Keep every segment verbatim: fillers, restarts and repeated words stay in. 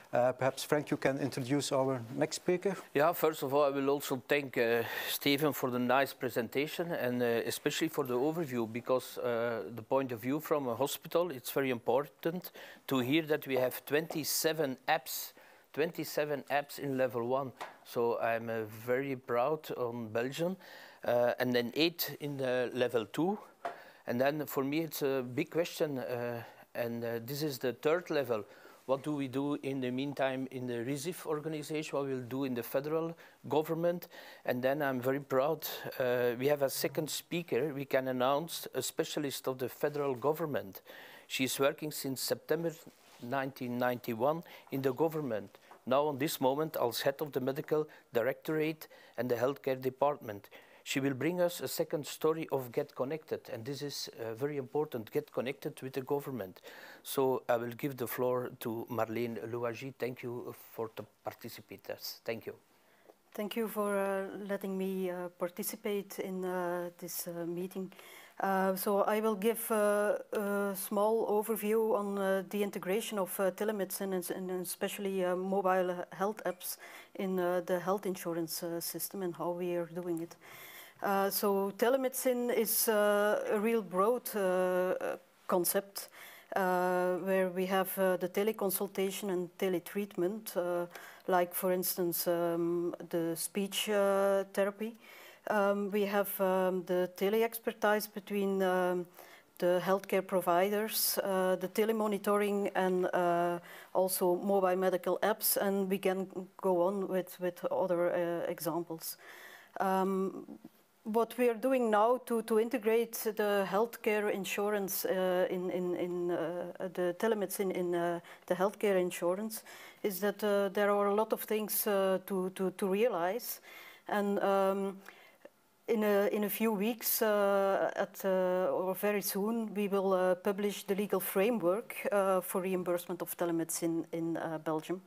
Uh, perhaps, Frank, you can introduce our next speaker. Yeah, first of all, I will also thank uh, Steven for the nice presentation and uh, especially for the overview, because uh, the point of view from a hospital, it's very important to hear that we have twenty-seven apps, twenty-seven apps in level one. So I'm uh, very proud on Belgium, uh, and then eight in the level two. And then for me, it's a big question, uh, and uh, this is the third level. What do we do in the meantime in the RISIF organization? What we'll do in the federal government? And then I'm very proud, uh, we have a second speaker. We can announce a specialist of the federal government. She's working since September nineteen ninety-one in the government. Now on this moment as head of the medical directorate and the healthcare department. She will bring us a second story of Get Connected, and this is uh, very important, Get Connected with the government. So I will give the floor to Marlene Louagie. Thank you for the participators. Thank you. Thank you for uh, letting me uh, participate in uh, this uh, meeting. Uh, so I will give uh, a small overview on uh, the integration of uh, telemedicine and, and especially uh, mobile health apps in uh, the health insurance uh, system and how we are doing it. Uh, so telemedicine is uh, a real broad uh, concept uh, where we have uh, the teleconsultation and teletreatment, uh, like for instance um, the speech uh, therapy. Um, we have um, the tele-expertise between um, the healthcare providers, uh, the telemonitoring, and uh, also mobile medical apps, and we can go on with, with other uh, examples. Um, What we are doing now to, to integrate the healthcare insurance uh, in, in, in uh, the telemedicine in uh, the healthcare insurance is that uh, there are a lot of things uh, to, to, to realize. And um, in, a, in a few weeks, uh, at, uh, or very soon, we will uh, publish the legal framework uh, for reimbursement of telemedicine in uh, Belgium.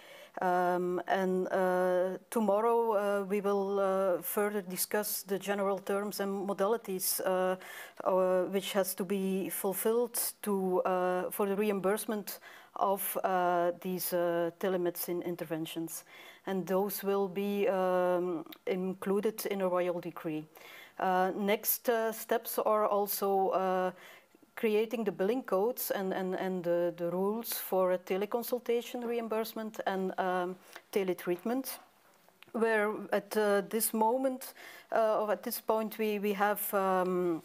Um, and uh, tomorrow uh, we will uh, further discuss the general terms and modalities uh, uh, which has to be fulfilled to, uh, for the reimbursement of uh, these uh, telemedicine interventions. And those will be um, included in a royal decree. Uh, next uh, steps are also uh, creating the billing codes and, and, and the, the rules for a teleconsultation reimbursement and um, teletreatment, where at uh, this moment, uh, or at this point, we, we have um,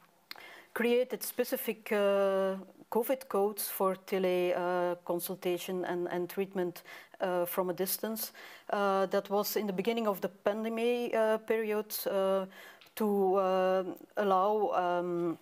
created specific uh, COVID codes for teleconsultation uh, and, and treatment uh, from a distance. Uh, that was in the beginning of the pandemic uh, period uh, to uh, allow um,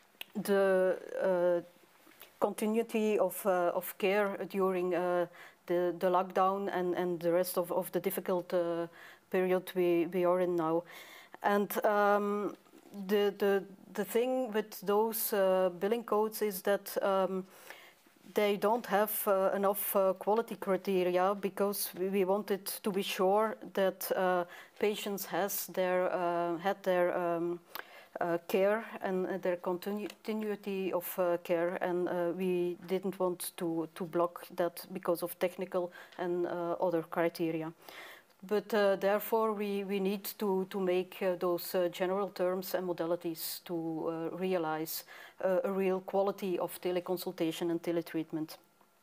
the uh, continuity of, uh, of care during uh, the, the lockdown and, and the rest of, of the difficult uh, period we, we are in now. And um, the, the, the thing with those uh, billing codes is that um, they don't have uh, enough uh, quality criteria, because we, we wanted to be sure that uh, patients has their, uh, had their um, Uh, care and uh, their continu continuity of uh, care, and uh, we didn't want to, to block that because of technical and uh, other criteria. But uh, therefore we, we need to, to make uh, those uh, general terms and modalities to uh, realize uh, a real quality of teleconsultation and teletreatment.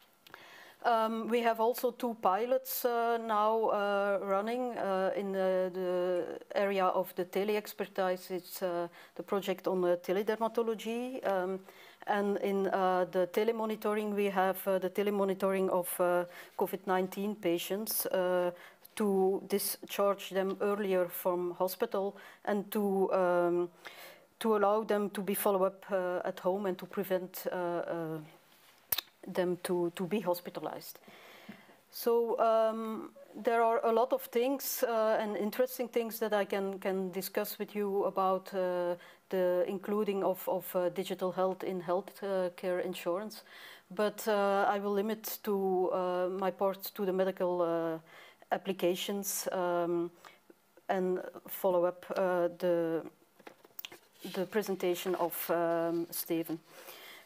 Um, we have also two pilots uh, now uh, running uh, in the, the area of the tele-expertise. It's uh, the project on uh, teledermatology. Um, and in uh, the telemonitoring, we have uh, the telemonitoring of uh, COVID nineteen patients uh, to discharge them earlier from hospital and to, um, to allow them to be followed up uh, at home and to prevent uh, uh, them to, to be hospitalized. So um, there are a lot of things uh, and interesting things that I can, can discuss with you about uh, the including of, of uh, digital health in health uh, care insurance. But uh, I will limit to uh, my part to the medical uh, applications um, and follow up uh, the, the presentation of um, Steven.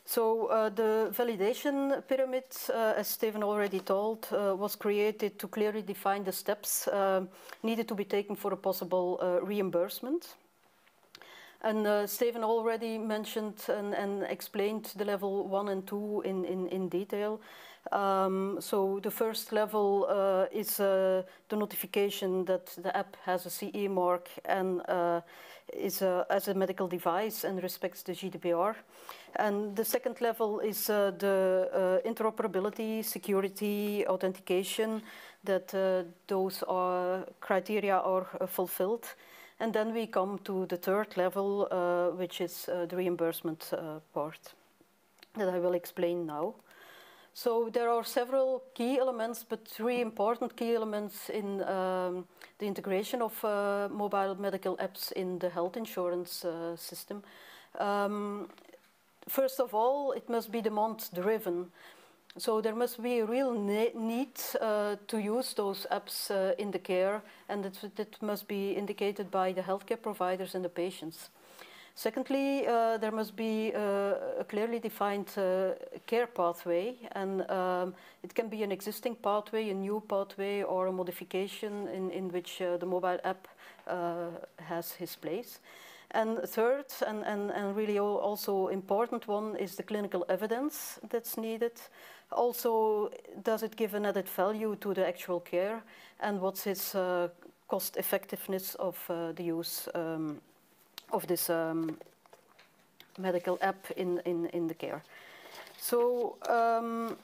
So uh, the validation pyramid, uh, as Steven already told, uh, was created to clearly define the steps uh, needed to be taken for a possible uh, reimbursement. And uh, Steven already mentioned and, and explained the level one and two in, in, in detail. Um, so the first level uh, is uh, the notification that the app has a C E mark and uh, is a, as a medical device and respects the G D P R. And the second level is uh, the uh, interoperability, security, authentication, that uh, those are criteria are uh, fulfilled. And then we come to the third level, uh, which is uh, the reimbursement uh, part that I will explain now. So there are several key elements, but three important key elements in um, the integration of uh, mobile medical apps in the health insurance uh, system. Um, first of all, it must be demand-driven. So there must be a real ne need uh, to use those apps uh, in the care, and it, it must be indicated by the healthcare providers and the patients. Secondly, uh, there must be uh, a clearly defined uh, care pathway, and um, it can be an existing pathway, a new pathway, or a modification in, in which uh, the mobile app uh, has his place. And third, and, and, and really also important one, is the clinical evidence that's needed. Also, does it give an added value to the actual care, and what's its uh, cost effectiveness of uh, the use um, of this um, medical app in, in, in the care. So um,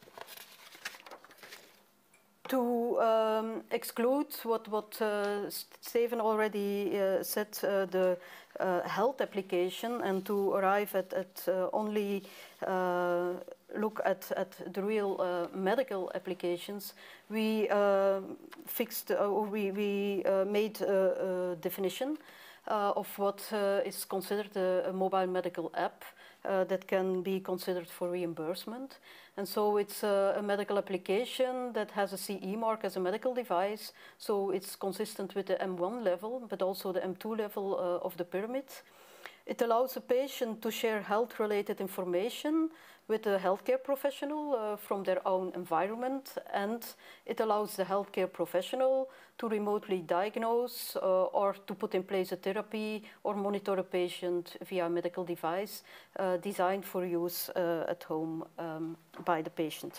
to um, exclude what, what uh, Steven already uh, said, uh, the uh, health application, and to arrive at, at uh, only uh, look at, at the real uh, medical applications, we uh, fixed, uh, or we, we uh, made a, a definition Uh, of what uh, is considered a, a mobile medical app uh, that can be considered for reimbursement. And so it's uh, a medical application that has a C E mark as a medical device, so it's consistent with the M one level, but also the M two level uh, of the pyramid. It allows a patient to share health-related information with a healthcare professional uh, from their own environment, and it allows the healthcare professional to remotely diagnose uh, or to put in place a therapy or monitor a patient via a medical device uh, designed for use uh, at home um, by the patient.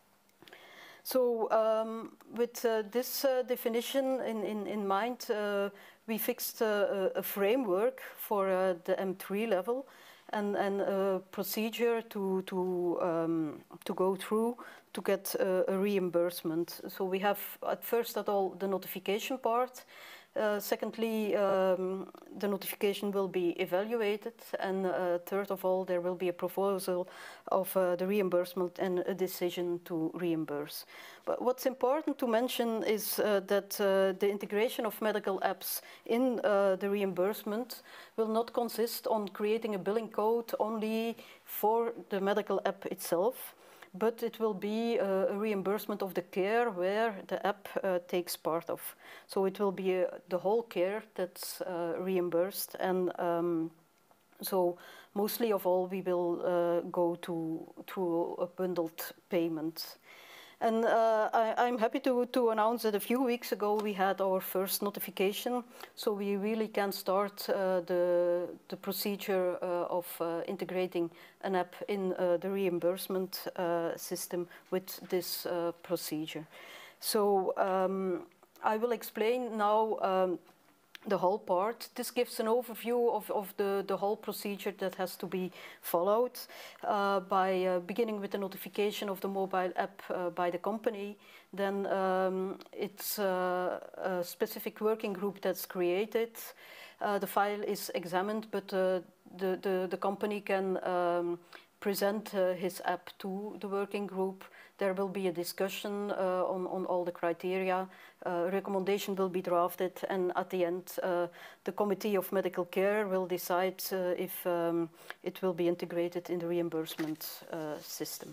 So um, with uh, this uh, definition in, in, in mind, uh, we fixed uh, a framework for uh, the M three level, and, and a procedure to, to, um, to go through to get uh, a reimbursement. So we have at first at all the notification part. Uh, secondly, um, the notification will be evaluated, and uh, third of all, there will be a proposal of uh, the reimbursement and a decision to reimburse. But what's important to mention is uh, that uh, the integration of medical apps in uh, the reimbursement will not consist on creating a billing code only for the medical app itself, but it will be uh, a reimbursement of the care where the app uh, takes part of. So it will be uh, the whole care that's uh, reimbursed, and um, so mostly of all we will uh, go to through a bundled payment. And uh, I, I'm happy to, to announce that a few weeks ago we had our first notification, so we really can start uh, the, the procedure uh, of uh, integrating an app in uh, the reimbursement uh, system with this uh, procedure. So um, I will explain now um, the whole part. This gives an overview of, of the, the whole procedure that has to be followed uh, by uh, beginning with the notification of the mobile app uh, by the company. Then um, it's uh, a specific working group that's created. Uh, the file is examined, but uh, the, the, the company can um, present uh, his app to the working group. There will be a discussion uh, on, on all the criteria. Uh, recommendation will be drafted, and at the end, uh, the Committee of Medical Care will decide uh, if um, it will be integrated in the reimbursement uh, system.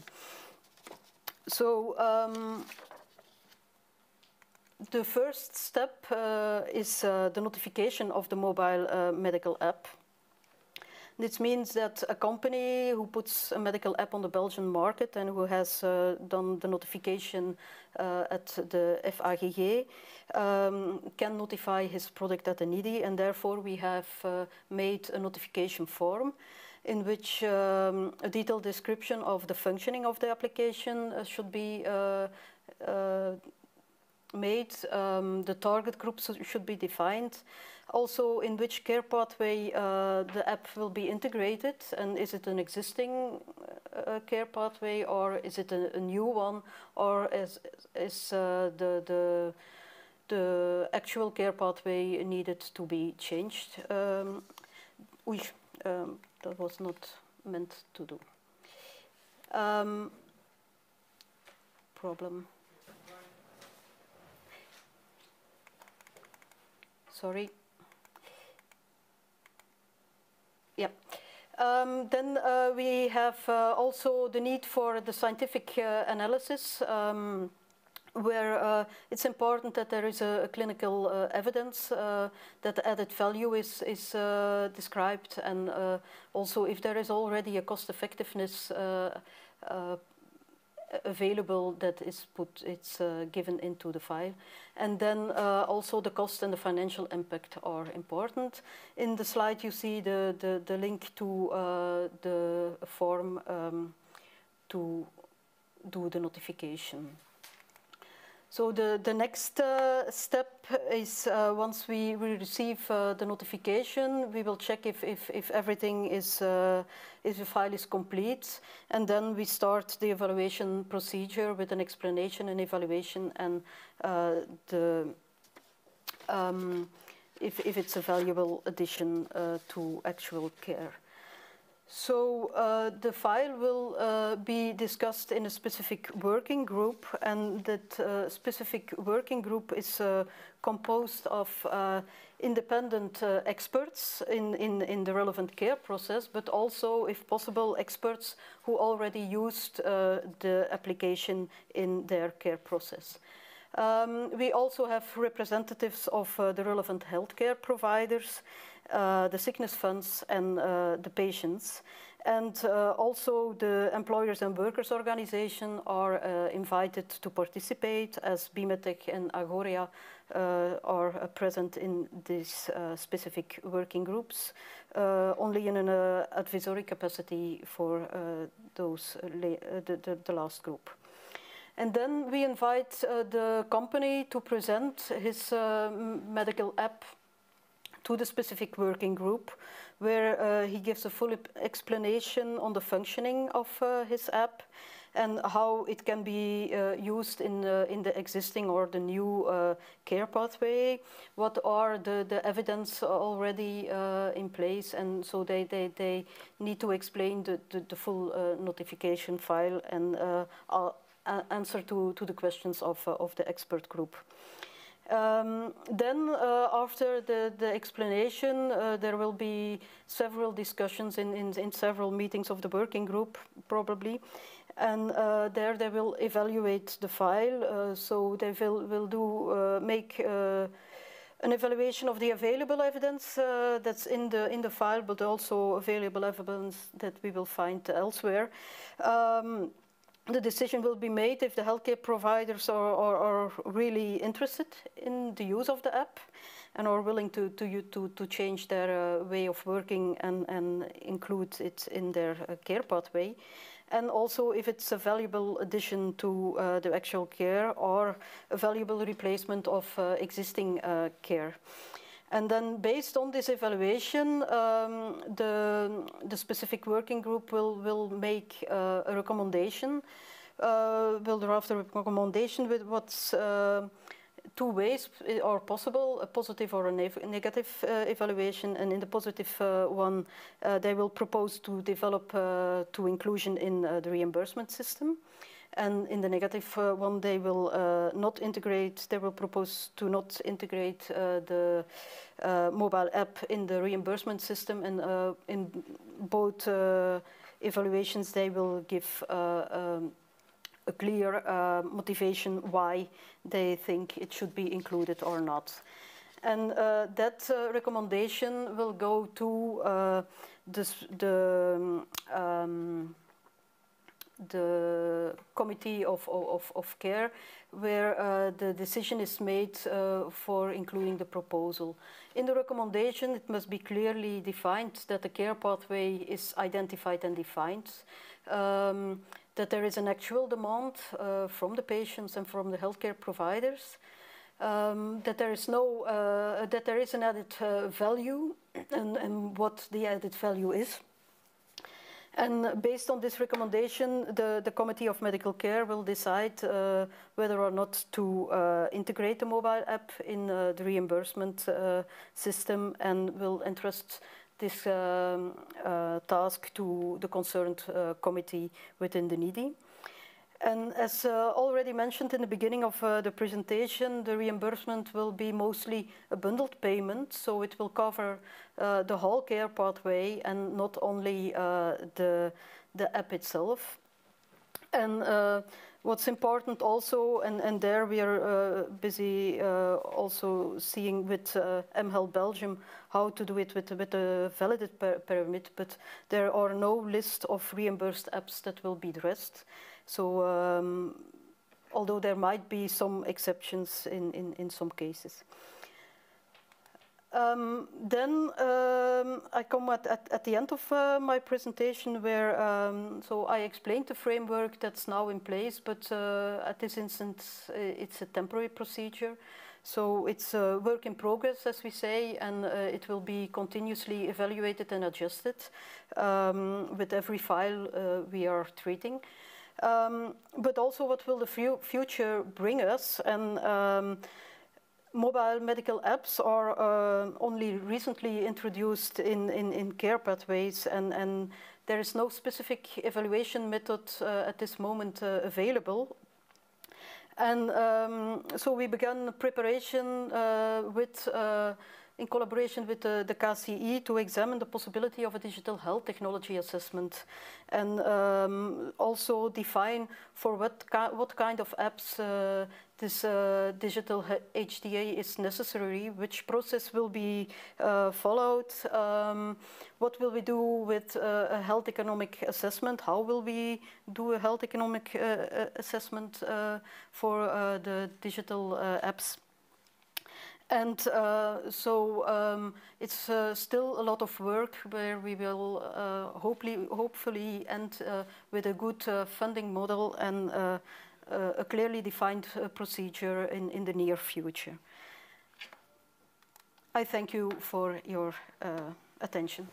So um, the first step uh, is uh, the notification of the mobile uh, medical app. This means that a company who puts a medical app on the Belgian market and who has uh, done the notification uh, at the F A G G um, can notify his product at the N I D I, and therefore we have uh, made a notification form in which um, a detailed description of the functioning of the application uh, should be uh, uh, made. Um, the target groups should be defined. Also, in which care pathway uh, the app will be integrated, and is it an existing uh, care pathway, or is it a, a new one, or is, is uh, the, the, the actual care pathway needed to be changed? Um, we, um, that was not meant to do. Um, problem. Sorry. Yeah. Um, then uh, we have uh, also the need for the scientific uh, analysis, um, where uh, it's important that there is a, a clinical uh, evidence, uh, that the added value is, is uh, described, and uh, also if there is already a cost effectiveness uh, uh, available, that is put, it's uh, given into the file. And then uh, also the cost and the financial impact are important. In the slide you see the, the, the link to uh, the form um, to do the notification. So the, the next uh, step is uh, once we, we receive uh, the notification, we will check if, if, if everything is, uh, if the file is complete, and then we start the evaluation procedure with an explanation and evaluation, and uh, the, um, if, if it's a valuable addition uh, to actual care. So uh, the file will uh, be discussed in a specific working group, and that uh, specific working group is uh, composed of uh, independent uh, experts in, in, in the relevant care process, but also, if possible, experts who already used uh, the application in their care process. Um, we also have representatives of uh, the relevant healthcare providers, Uh, the sickness funds, and uh, the patients. And uh, also the employers and workers organization are uh, invited to participate, as BIMETEC and Agoria uh, are uh, present in these uh, specific working groups, uh, only in an uh, advisory capacity for uh, those, uh, uh, the, the, the last group. And then we invite uh, the company to present his uh, medical app to the specific working group, where uh, he gives a full explanation on the functioning of uh, his app and how it can be uh, used in, uh, in the existing or the new uh, care pathway, what are the, the evidence already uh, in place, and so they, they, they need to explain the, the, the full uh, notification file and uh, uh, answer to, to the questions of, uh, of the expert group. Um, then, uh, after the, the explanation, uh, there will be several discussions in, in, in several meetings of the working group, probably. And uh, there they will evaluate the file, uh, so they will, will do, uh, make uh, an evaluation of the available evidence uh, that's in the, in the file, but also available evidence that we will find elsewhere. Um, The decision will be made if the healthcare providers are, are, are really interested in the use of the app and are willing to, to, to, to change their uh, way of working and, and include it in their uh, care pathway. And also if it's a valuable addition to uh, the actual care or a valuable replacement of uh, existing uh, care. And then based on this evaluation, um, the, the specific working group will, will make uh, a recommendation, uh, will draft a recommendation with what's uh, two ways are possible, a positive or a ne negative uh, evaluation. And in the positive uh, one, uh, they will propose to develop uh, to inclusion in uh, the reimbursement system. And in the negative uh, one, they will uh, not integrate, they will propose to not integrate uh, the uh, mobile app in the reimbursement system. And uh, in both uh, evaluations, they will give uh, um, a clear uh, motivation why they think it should be included or not. and uh, that uh, recommendation will go to uh, this, the um, the Committee of, of, of Care, where uh, the decision is made uh, for including the proposal. In the recommendation, it must be clearly defined that the care pathway is identified and defined, um, that there is an actual demand uh, from the patients and from the healthcare providers, um, that there is no, uh, that there is an added uh, value, and, and what the added value is. And based on this recommendation, the, the Committee of Medical Care will decide uh, whether or not to uh, integrate the mobile app in uh, the reimbursement uh, system, and will entrust this um, uh, task to the concerned uh, committee within the N I D I. And as uh, already mentioned in the beginning of uh, the presentation, the reimbursement will be mostly a bundled payment, so it will cover uh, the whole care pathway and not only uh, the, the app itself. And uh, what's important also, and, and there we are uh, busy uh, also seeing with uh, mHealth Belgium how to do it with, with a validated pyramid, but there are no list of reimbursed apps that will be addressed. So, um, although there might be some exceptions in, in, in some cases. Um, then um, I come at, at, at the end of uh, my presentation where, um, so I explained the framework that's now in place, but uh, at this instance it's a temporary procedure. So it's a work in progress, as we say, and uh, it will be continuously evaluated and adjusted um, with every file uh, we are treating. Um, but also what will the future bring us, and um, mobile medical apps are uh, only recently introduced in, in, in care pathways, and, and there is no specific evaluation method uh, at this moment uh, available. And um, so we began preparation uh, with uh, in collaboration with the, the K C I to examine the possibility of a digital health technology assessment, and um, also define for what, ki what kind of apps uh, this uh, digital H D A is necessary, which process will be uh, followed, um, what will we do with uh, a health economic assessment, how will we do a health economic uh, assessment uh, for uh, the digital uh, apps. And uh, so um, it's uh, still a lot of work where we will uh, hopefully, hopefully end uh, with a good uh, funding model and uh, uh, a clearly defined uh, procedure in, in the near future. I thank you for your uh, attention.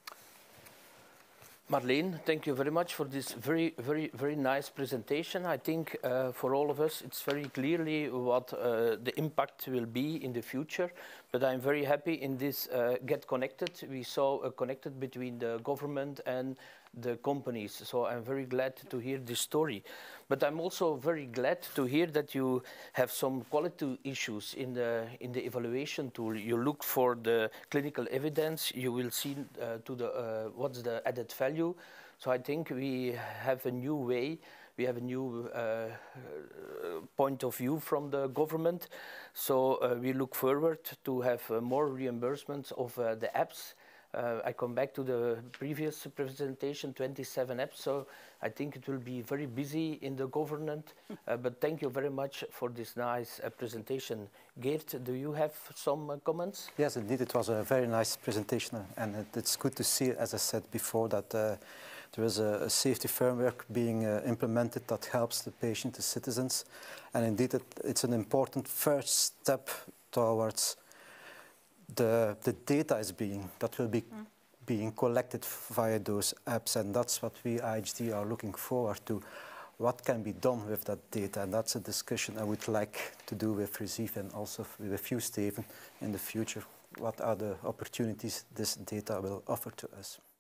Marleen, thank you very much for this very, very, very nice presentation. I think uh, for all of us, it's very clearly what uh, the impact will be in the future. But I'm very happy in this uh, Get Connected. We saw a connected between the government and the companies. So I'm very glad to hear this story. But I'm also very glad to hear that you have some quality issues in the in the evaluation tool. You look for the clinical evidence. You will see uh, to the uh, what's the added value. So I think we have a new way. We have a new uh, point of view from the government. So uh, we look forward to have uh, more reimbursements of uh, the apps. Uh, I come back to the previous presentation, twenty-seven apps, so I think it will be very busy in the government. Uh, but thank you very much for this nice uh, presentation. Geert, do you have some uh, comments? Yes, indeed, it was a very nice presentation, and it, it's good to see, as I said before, that uh, there is a, a safety framework being uh, implemented that helps the patient, the citizens, and indeed it, it's an important first step towards The, the data is being, that will be mm. being collected via those apps, and that's what we I H D are looking forward to. What can be done with that data, and that's a discussion I would like to do with Receive and also with you, Steven, in the future. What are the opportunities this data will offer to us?